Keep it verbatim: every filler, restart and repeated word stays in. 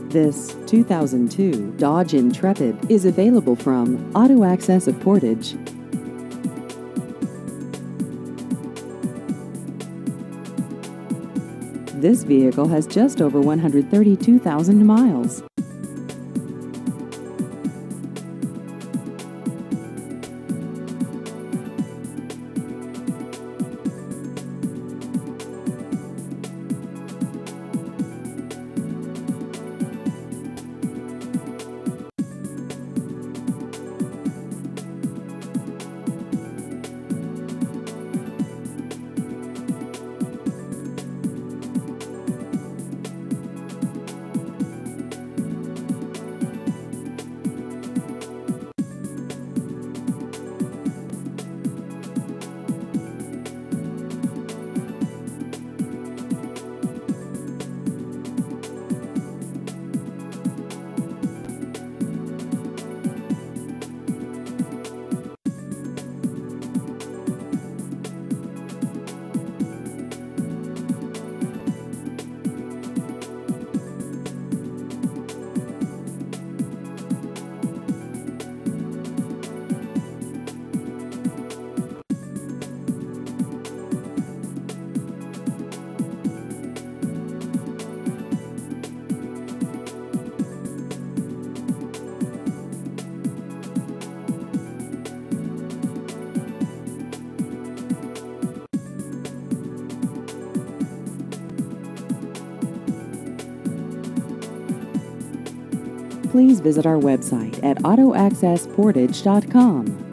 This two thousand two Dodge Intrepid is available from Auto Access of Portage. This vehicle has just over one hundred thirty-two thousand miles. Please visit our website at auto access portage dot com.